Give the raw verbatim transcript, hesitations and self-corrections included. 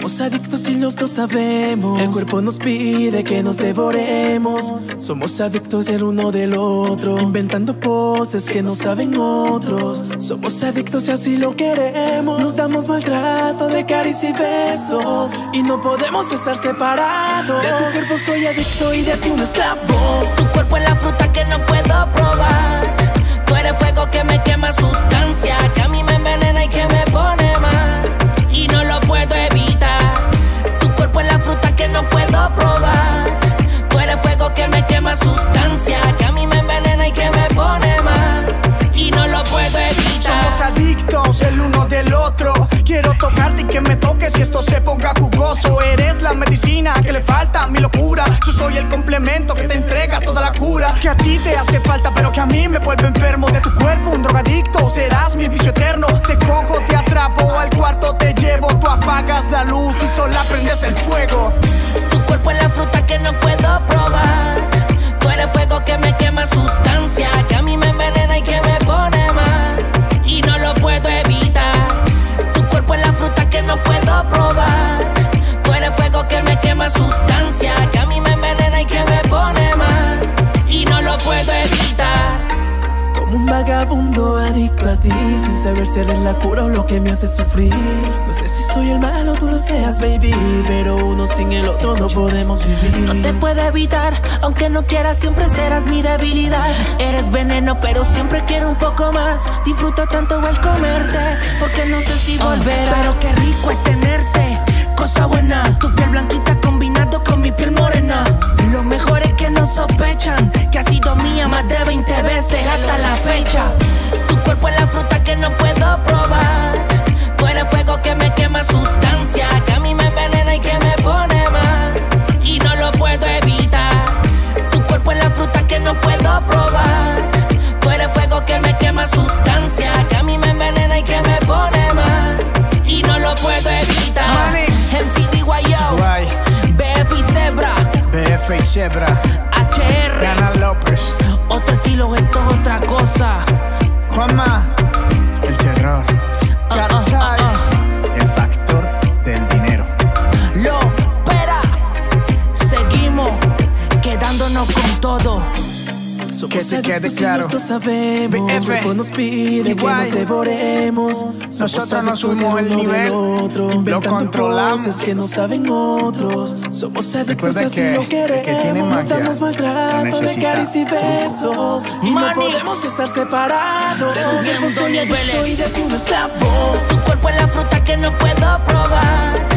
Somos adictos y los dos sabemos. El cuerpo nos pide que nos devoremos. Somos adictos el uno del otro, inventando poses que no saben otros. Somos adictos y así lo queremos. Nos damos maltrato de caricias y besos, y no podemos estar separados. De tu cuerpo soy adicto y de ti un esclavo. Tu cuerpo es la fruta que no puedo probar. Tú eres fuego que me quema, sustancia que a mí me envenena y que me pone mal, y no lo puedo evitar. Tu cuerpo es la fruta que no puedo probar. Tú eres fuego que me quema, sustancia que a mí me envenena y que me pone mal, y no lo puedo evitar. Somos adictos el uno del otro. Quiero tocarte y que me toques y esto se ponga jugoso. Eres la medicina que le falta a mi locura. Yo soy el complemento que te entrega toda la cura, que a ti te hace falta pero que a mí me vuelve enfermo. De tu cuerpo un drogadicto, serás mi vicio eterno. Te cojo, te atrapo, al cuarto te llevo. Tú apagas la luz y solo prendes el fuego. Tu cuerpo es la fruta que no puedo probar. Tú eres fuego que me quema, sustancia que a mí me envenena y que me pone mal, y no lo puedo evitar. Tu cuerpo es la fruta que no puedo probar. Tú eres fuego que me quema, sustancia que a mí me envenena y que me pone mal, y no lo puedo evitar. Como un vagabundo adicto a ti, sin saber si eres la cura o lo que me hace sufrir. No sé si soy el malo, tú lo seas, baby, pero uno sin el otro no podemos vivir. No te puedo evitar, aunque no quieras, siempre serás mi debilidad. Eres veneno, pero siempre quiero un poco más. Disfruto tanto el comerte, porque no sé si volverás. Pero qué rico es tenerte, cosa buena. Tu piel blanquita combinado con mi piel morena. Lo mejor es que no sospechan que has sido mía más de veinte veces hasta la fecha. Tu cuerpo es la fruta que no puedo probar. Tú eres fuego que me quema, sustancia que a mí me envenena y que me pone mal, y no lo puedo evitar. Tu cuerpo es la fruta que no puedo probar. Tú eres fuego que me quema, sustancia que a mí me envenena y que me pone mal, y no lo puedo evitar. Manix, M C D Y O, B F y Zebra, B F y Zebra, H R, Gana López, otro estilo, esto es otra cosa. Juanma, el terror, Charchay, el factor del dinero. Lo espera, seguimos quedándonos con todo. Somos Que se quede adictos y claro. los dos sabemos. B F, El cuerpo nos pide que nos devoremos. Somos Nosotros no adictos subimos el uno del nivel, otro, lo inventando controlamos. poses que no saben otros. Somos adictos y Recuerda así que lo el que tiene queremos. Nos magia damos maltrato lo de necesita. caricias y besos, y no Manix. podemos estar separados. De tu cuerpo Subiendo soy adicto niveles. y de ti un esclavo. Tu cuerpo es la fruta que no puedo probar.